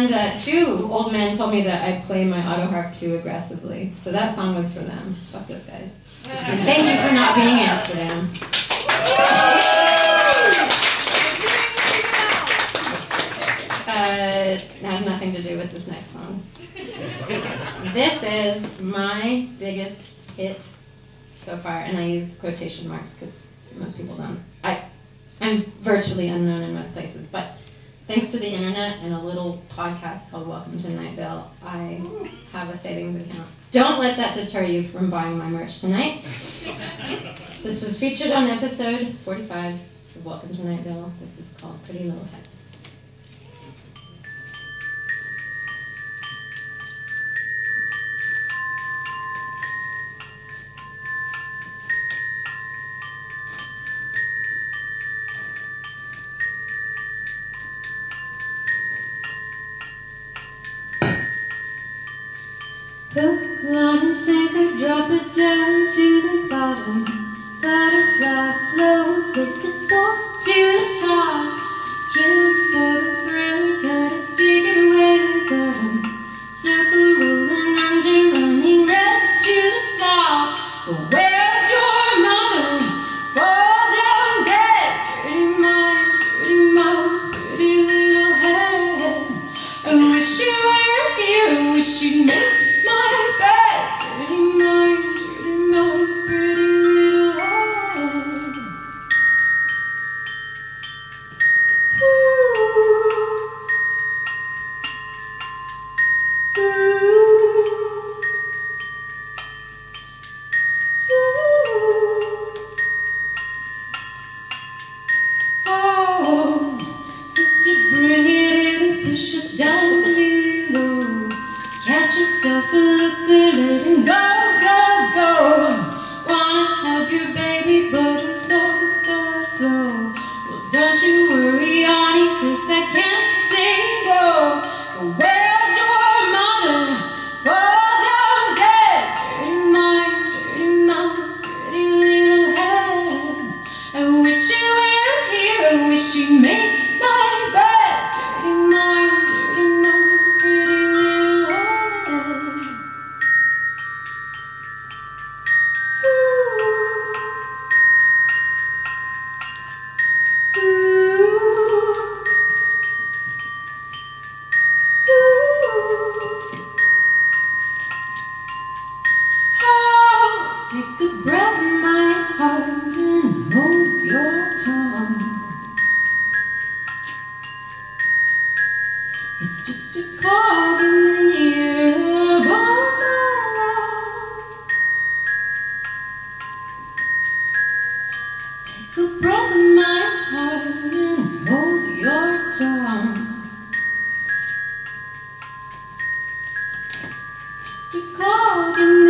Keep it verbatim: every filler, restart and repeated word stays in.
And uh, two old men told me that I play my auto harp too aggressively, so that song was for them. Fuck those guys. And thank you for not being Amsterdam. Uh, it has nothing to do with this next song. This is my biggest hit so far, and I use quotation marks because most people don't. I, I'm virtually unknown in most places, but thanks to the internet and a little podcast called Welcome to Nightville, I have a savings account. Don't let that deter you from buying my merch tonight. This was featured on episode forty-five of Welcome to Nightville. This is called Pretty Little Head. Hook, line, and sinker, drop it down to the bottom. Butterfly, flow, flick a soar to the top. Kill for the thrill, cut it, stick it away, cut 'em. Circle, rolling under, running red to the stop. But where's your mother? Fall down dead. Dirty mind, dirty mouth, pretty little head. I wish you were here, I wish you'd make my bed, dirty mind, dirty mouth, pretty little head. Ooh. Ooh. Ooh. Oh, sister, bring it in, push it down below. Catch yourself a look good, let him go, go, go. Wanna have your baby, but it's so, so slow. Well, don't you worry, honey, cause I can't say no. Where's your mother? Fall down dead. Dirty mind, dirty mouth, pretty little head. I wish you were here, I wish you'd make my bed. Dirty mind, dirty mouth, pretty little head. Oh, take a breath, my heart, and hold your tongue. It's just a cog in the ear of all my love. Take a breath of my heart and hold your tongue. It's just a cog in